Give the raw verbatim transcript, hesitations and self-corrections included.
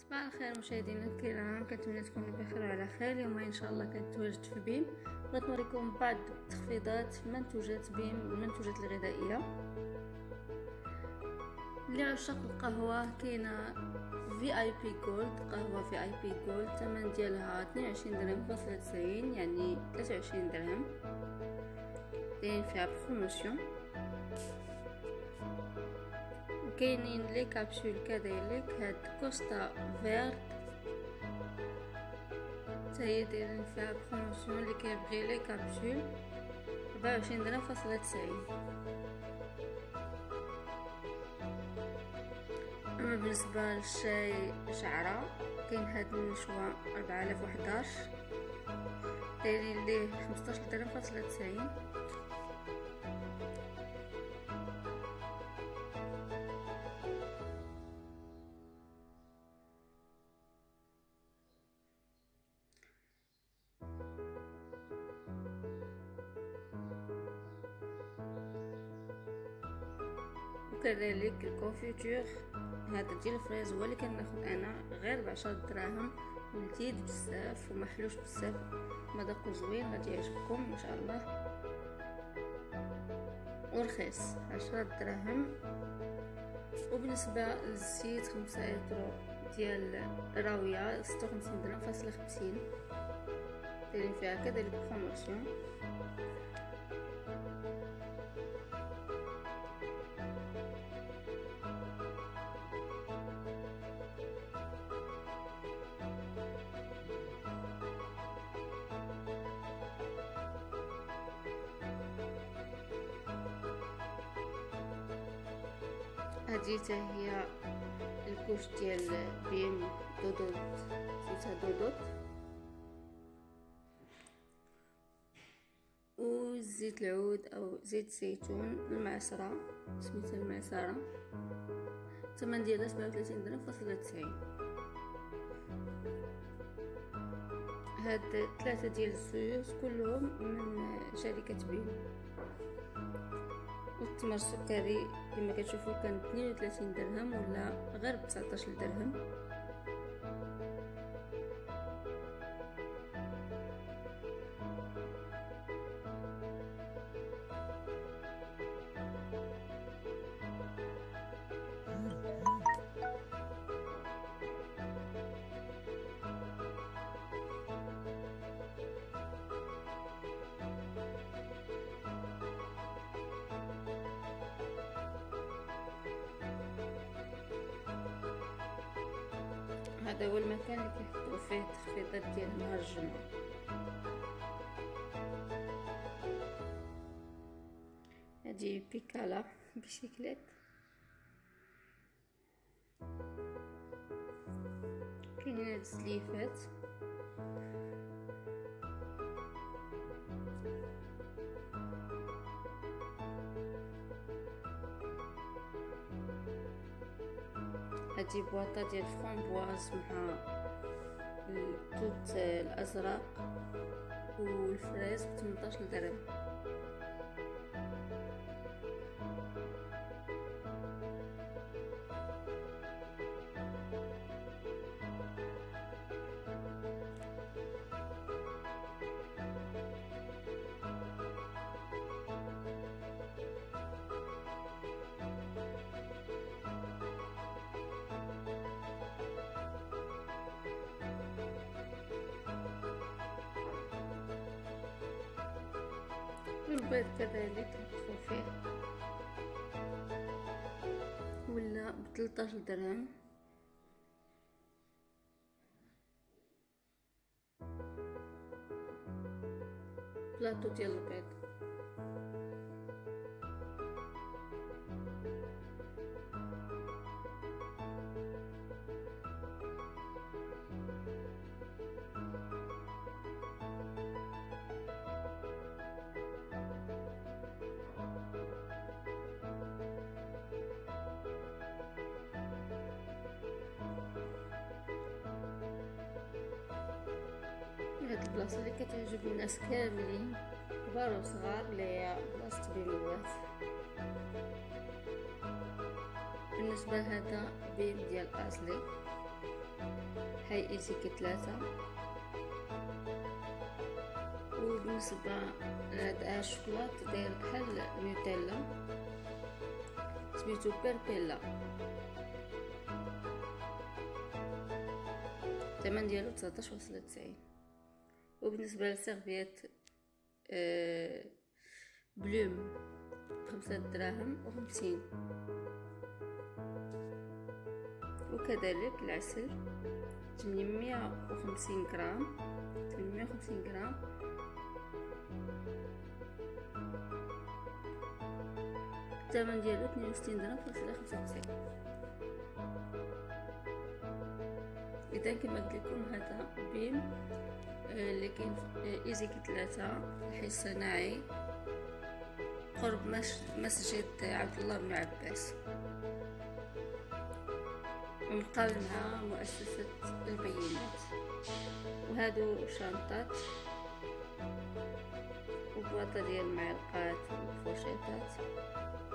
صباح الخير مشاهدينا الكرام، كنتمنى تكونوا بخير وعلى خير. اليوم ان شاء الله كنتواجد في بيم، بغيت نوريكم بعض التخفيضات في منتوجات بيم، المنتوجات الغذائيه. لعشاق القهوه كاينه في اي بي جولد، قهوه في اي بي جولد، الثمن ديالها اثنين وعشرين درهم فاصلة تسعين، يعني ثلاثة وعشرين درهم، دايرين فيها بروموسيون. كاينين لي كابسول كذلك، هاد كوستا فيرت تاهي دايرين فيها بروموسيون، اللي كيبغي لي كابسول أربعة وعشرين درهم فاصلة تسعين. اما بالنسبه للشاي شعره كاين هاد النشوه أربعة آلاف وحداش، دايرين ليه خمسطاش درهم فاصلة تسعين. وكذلك الكونفيتور هذا ديال الفريز هو اللي كناخد انا غير بعشرة دراهم، لذيذ بزاف ومحلوش بزاف، مذاقو زوين غادي يعجبكم ان شاء الله، ورخيص عشرة دراهم. وبالنسبه للزيت خمسة لتر ديال راويه ستة وخمسين درهم فاصلة خمسين، دايرين فيها كذلك بروموسيون. هذه هي الكوش ديال بيم دودوت، سميتها دودوت. وزيت العود او زيت الزيتون المعصره سميتها المعصره، الثمن ديالها سبعة وثلاثين درهم فاصلة تسعين. هاد ثلاثه ديال الزيوت كلهم من شركه بيم. والتمر السكري كما كتشوفوا كان اثنين وثلاثين درهم ولا غير ب تسعطاش درهم. هذا هو المكان اللي كيحطوا فيه التخفيضات ديال نهار الجمعة. هذه بيكالا بشيكليت، كاينين هاد السليفات، هادي بواطه ديال فرامبواز مع التوت الازرق والفريز ب ثمنطاش درهم. والبيض كذلك نقصو فيه ولا بثلاثطاش درهم. بلاطو ديال البيض هاد البلاصه اللي كتعجب الناس كاملين كبار وصغار، اللي هي بلاصه بيموات. بالنسبه لهذا بيم ديال ازلي هاي ايزيكي ثلاثة. وبالنسبة لهاد الشوكولات داير بحال نوتيلا سميتو بيربيلا، الثمن ديالو تسعطاش فاصلة تسعين. وبالنسبة للسيرفيات آه بلوم خمسة دراهم وخمسين. وكذلك العسل ثمانمية وخمسين غرام ثمانمية وخمسين غرام الثمن ديالو اثنين وستين درهم فاصلة خمسة وتسعين. اذا كما قلت لكم هذا بيم اللي كاين في ايزيكي ثلاثة الحي الصناعي قرب مسجد عبد الله بن عباس، ومقابل مع مؤسسة البينات. وهادو شنطات وبواطة ديال المعلقات والفوشيطات.